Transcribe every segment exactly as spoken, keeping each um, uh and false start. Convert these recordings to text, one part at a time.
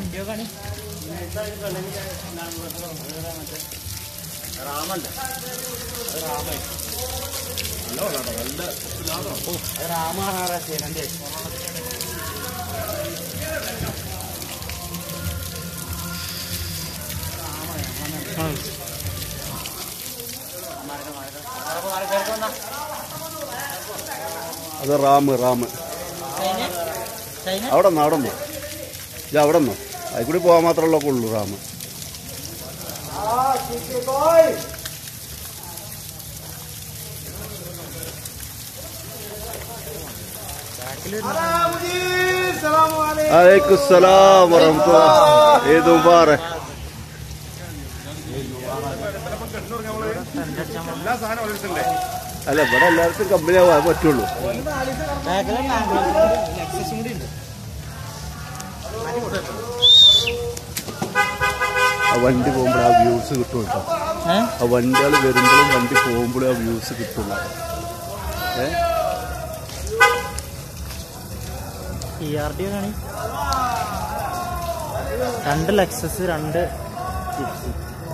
രാമല്ല രാമ രാമ അത് RAM RAM അവിടെ നിന്ന് അവിടെ നിന്ന് ഇത് അവിടെ നിന്നോ അതിൽ കൂടി പോകാൻ മാത്രമല്ല ഉള്ളൂ റാമ്. അലൈക്കും സലാം വറഹ്മത്തുള്ളാഹി. ഈദ് മുബാറക്. അല്ല ഇവിടെ എല്ലാവർക്കും കമ്പനി ആവാൻ പറ്റുള്ളൂ. ആ വണ്ടി പോകുമ്പോൾ ആ വ്യൂസ് കിട്ടും കേട്ടോ. ആ വണ്ടികൾ വരുമ്പോഴും വണ്ടി പോകുമ്പോഴും ആ വ്യൂസ് കിട്ടും. ഏ രണ്ട് ലെക്സസ് രണ്ട് ജിപ്സി.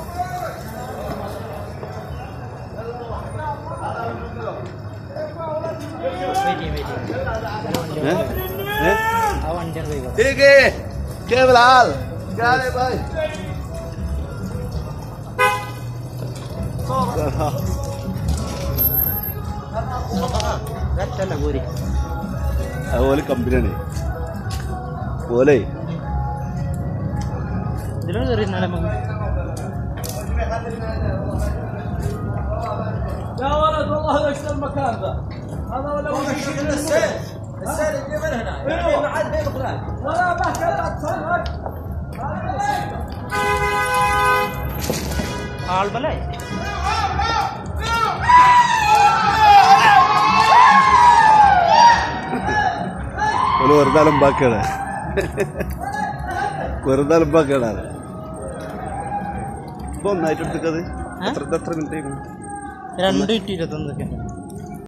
ठीक है क्या बिलाल क्या रे भाई അതുപോലെ കമ്പനിയാണ് പോലെ ഇതിലും കയറി ഇന്നാലെ يا ولد والله ايش المكان ذا هذا ولا السير السير اللي من هنا ما عاد بين فلان ولا بحكي لا تصلك ആൾബലേ ഒരു വെറുതെ അലമ്പാക്കാണ് വെറുതെ അലമ്പാക്കാണ്. ഇപ്പൊ ഒന്നായിട്ട് എടുത്തത് എത്ര എത്ര മിനിറ്റ് രണ്ട് ഇരുപത്തൊന്നൊക്കെ